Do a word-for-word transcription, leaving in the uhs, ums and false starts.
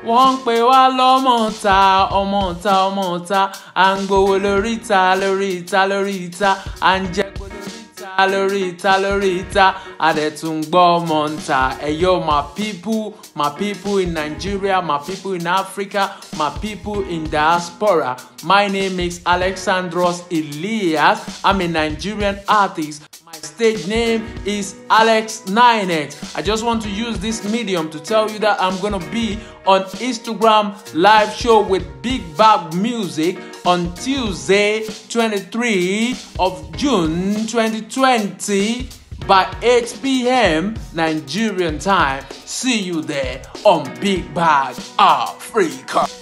wọ́n ń pè wá lọ́mọ̀ọ́ta ọmọọ̀ta ọmọọ̀ta à ń gbowó lórí ìta lórí ìta lórí ìta à ń jẹ́gbó lórí ìta lórí ìta lórí ìta a dẹ̀ tún gbọ́ ọmọ ǹta. Eyo, my people, my people in Nigeria, my people in Africa, my people in diaspora. My name is Alexandros Elias. I'm a Nigerian artist. My stage name is Alex nine X. I just want to use this medium to tell you that I'm gonna be on Instagram live show with Big Bag Music on Tuesday, twenty-third of June twenty twenty by eight p m Nigerian time. See you there on Big Bag Africa.